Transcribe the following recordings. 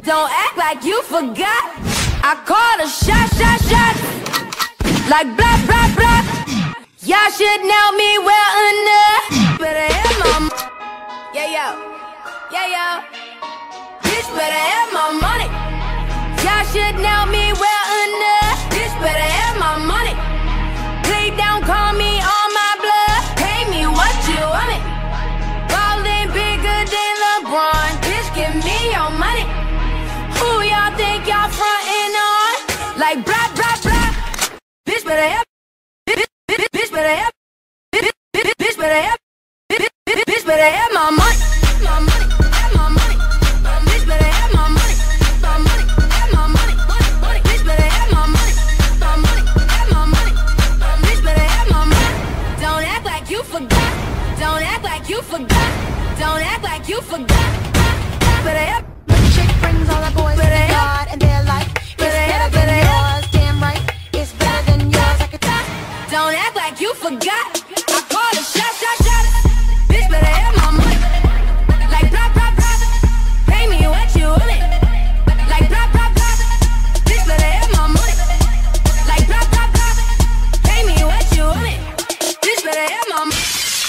Don't act like you forgot. I called a shot, shot, shot. Like blah, blah, blah. Y'all should know me well enough. Better have my yeah, yo. Yeah, yo. Bitch better have my money. Y'all should know me well enough. Bitch better have my money. Please don't call me on my blood. Pay me what you want it. Ballin' bigger than LeBron. Bitch, give me your money. Who y'all think y'all frontin' on? Like blah, blah, blah. Bitch better have. Bitch better have. Bitch better have. Bitch better have my money. My money. Have my money. Bitch better have my money. My money. Have my money. Money. Bitch better have my money. My money. Have my money. Bitch better have my money. Don't act like you forgot. Don't act like you forgot. Don't act like you forgot. Better have. Chick brings all the boys to God, and they're like, it's better than yours. Damn right, it's better than yours. I could die. Don't act like you forgot. I called a shot, shot, shot. Bitch better have my money. Like blah, blah, blah. Pay me what you want it. Like blah, blah, blah. Bitch better have my money. Like blah, blah, blah. Pay me what you want it. Bitch better have my money.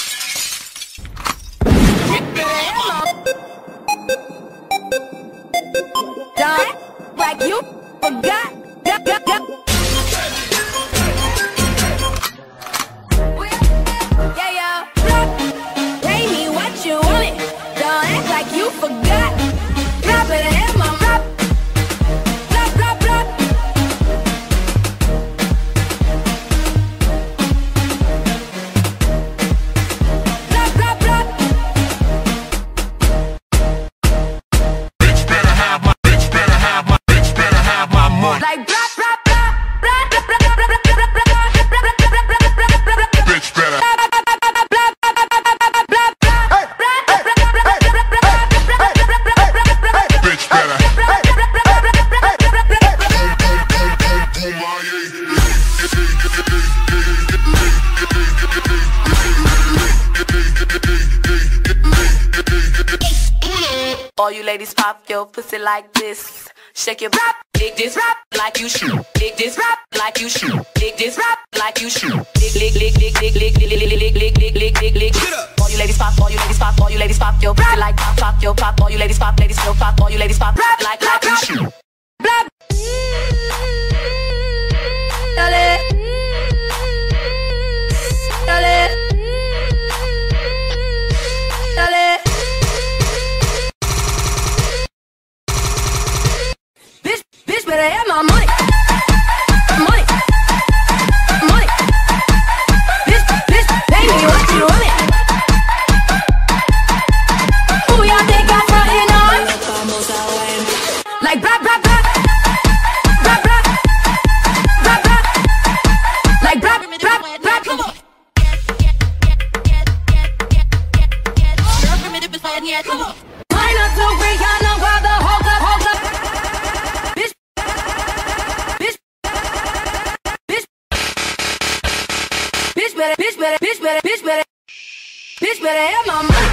Bitch better have my money. Don't act like you forgot. You forgot. Drop it and hit my drop. Drop, drop, drop. Drop, drop, drop. Bitch better have my, bitch better have my, bitch better have my money. Like drop, drop, drop. Bitch better. All you ladies pop your pussy like this. Shake your rap, dig this rap like you shoot. Dig this rap like you shoot. Dig this rap like you shoot. Dig, lick, lick, lick, lick, lick, lick, lick, lick, lick, lick, lick, lick, lick. All you ladies pop, all you ladies pop, all you ladies pop your pussy like pop, pop your pop. All you ladies pop, ladies still pop. All you ladies pop rap like you shoot. Blah. Dale. Dale. Dale. Bitch better have my money. Money. Money. Bitch, pay me what you want it. Who y'all think I'm frontin' on? Like blah, blah, blah. Blah, blah. Blah, blah. Like blah, blah, blah. Come on. Mine are too great, y'all know why the hold up, hold up. Bitch better have my money.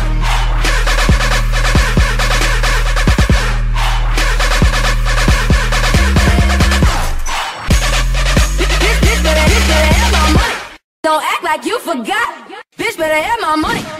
Bitch better have my money. Don't act like you forgot. Bitch better have my money.